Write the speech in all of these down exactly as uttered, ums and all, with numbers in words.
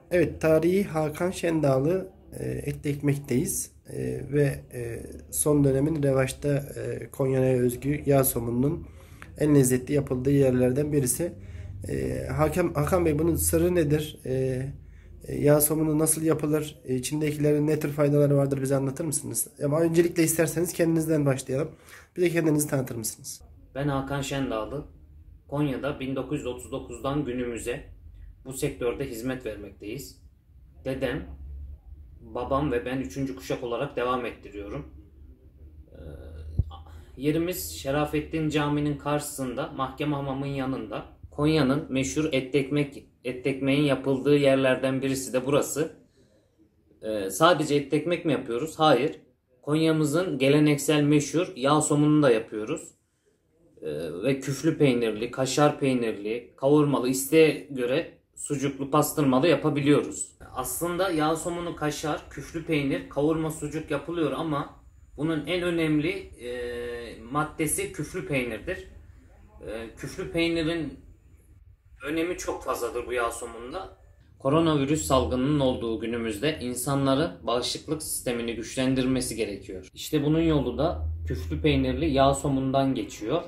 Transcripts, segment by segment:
Evet, tarihi Hakan Şendağlı e, etli ekmekteyiz. E, ve e, son dönemin revaçta e, Konya'ya özgü yağ somununun en lezzetli yapıldığı yerlerden birisi. E, Hakan, Hakan Bey, bunun sırrı nedir? E, e, yağ somunu nasıl yapılır? E, içindekilerin ne tür faydaları vardır, bize anlatır mısınız? Ama öncelikle isterseniz kendinizden başlayalım. Bir de kendinizi tanıtır mısınız? Ben Hakan Şendağlı. Konya'da bin dokuz yüz otuz dokuzdan günümüze bu sektörde hizmet vermekteyiz. Dedem, babam ve ben üçüncü kuşak olarak devam ettiriyorum. Ee, Yerimiz Şerafettin Camii'nin karşısında, Mahkeme Hamamı'nın yanında. Konya'nın meşhur et ekmek, et ekmeğin yapıldığı yerlerden birisi de burası. Ee, sadece et ekmek mi yapıyoruz? Hayır. Konya'mızın geleneksel meşhur yağ somununu da yapıyoruz. Ee, ve küflü peynirli, kaşar peynirli, kavurmalı, isteğe göre sucuklu, pastırmalı yapabiliyoruz. Aslında yağ somunu, kaşar, küflü peynir, kavurma, sucuk yapılıyor ama bunun en önemli e, maddesi küflü peynirdir. E, küflü peynirin önemi çok fazladır bu yağ somununda. Koronavirüs salgınının olduğu günümüzde insanların bağışıklık sistemini güçlendirmesi gerekiyor. İşte bunun yolu da küflü peynirli yağ somundan geçiyor.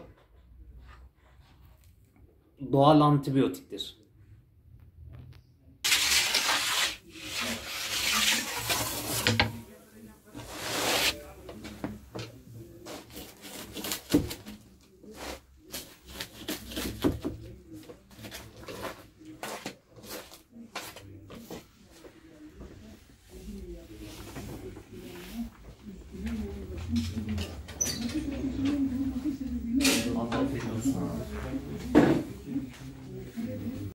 Doğal antibiyotiktir. Afiyet olsun.